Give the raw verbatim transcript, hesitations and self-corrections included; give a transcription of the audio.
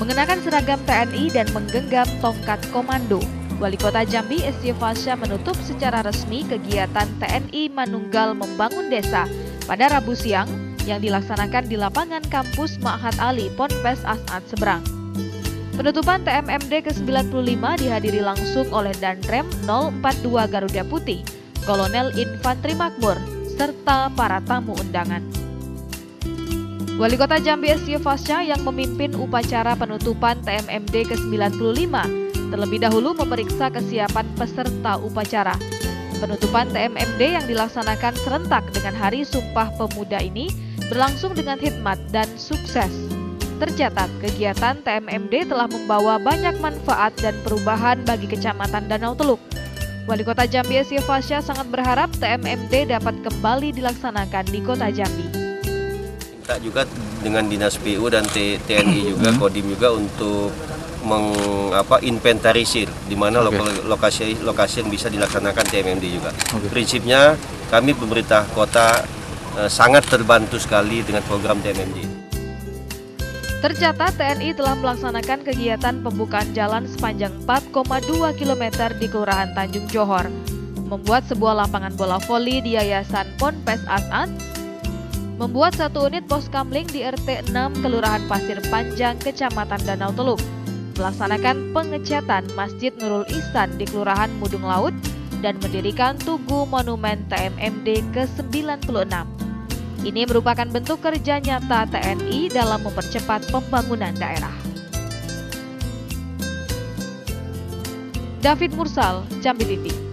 Mengenakan seragam T N I dan menggenggam tongkat komando, Wali Kota Jambi S Y Fasya menutup secara resmi kegiatan T N I Manunggal Membangun Desa pada Rabu siang yang dilaksanakan di lapangan kampus Ma'had Ali, Ponpes As'ad Seberang. Penutupan T M M D ke sembilan puluh lima dihadiri langsung oleh Danrem nol empat dua Garuda Putih, Kolonel Infantri Makmur, serta para tamu undangan. Wali Kota Jambi S Y Fasya yang memimpin upacara penutupan T M M D ke sembilan puluh lima terlebih dahulu memeriksa kesiapan peserta upacara. Penutupan T M M D yang dilaksanakan serentak dengan Hari Sumpah Pemuda ini berlangsung dengan hikmat dan sukses. Tercatat, kegiatan T M M D telah membawa banyak manfaat dan perubahan bagi Kecamatan Danau Teluk. Wali Kota Jambi S Y Fasya sangat berharap T M M D dapat kembali dilaksanakan di Kota Jambi. Kita juga dengan Dinas P U dan T N I juga, Kodim juga untuk menginventarisir di mana okay. lokasi-lokasi yang bisa dilaksanakan T M M D juga. Okay. Prinsipnya kami pemerintah kota eh, sangat terbantu sekali dengan program T M M D. Tercatat T N I telah melaksanakan kegiatan pembukaan jalan sepanjang empat koma dua kilometer di Kelurahan Tanjung Johor, membuat sebuah lapangan bola voli di Yayasan Ponpes As'ad, membuat satu unit pos kamling di R T enam Kelurahan Pasir Panjang, Kecamatan Danau Teluk, melaksanakan pengecatan Masjid Nurul Ihsan di Kelurahan Mudung Laut, dan mendirikan Tugu Monumen T M M D ke sembilan puluh enam. Ini merupakan bentuk kerja nyata T N I dalam mempercepat pembangunan daerah. David Mursal, Jambi T V.